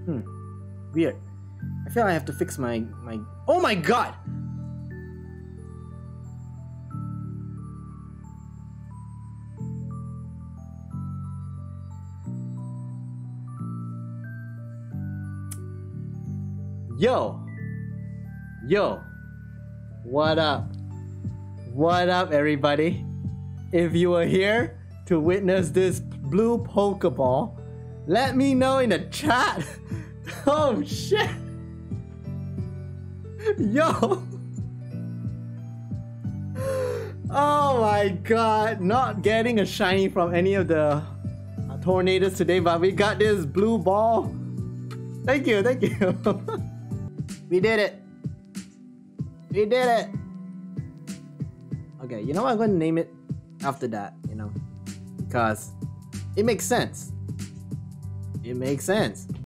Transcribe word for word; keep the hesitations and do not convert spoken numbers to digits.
Hmm. Weird. I feel I have to fix my my. Oh my god! Yo! Yo! What up? What up, everybody? If you were here to witness this blue Pokeball, let me know in the chat. Oh shit! Yo! Oh my god, not getting a shiny from any of the uh, tornadoes today, but we got this blue ball. Thank you, thank you. We did it. We did it. Okay, you know what? I'm gonna name it after that, you know, because it makes sense. It makes sense.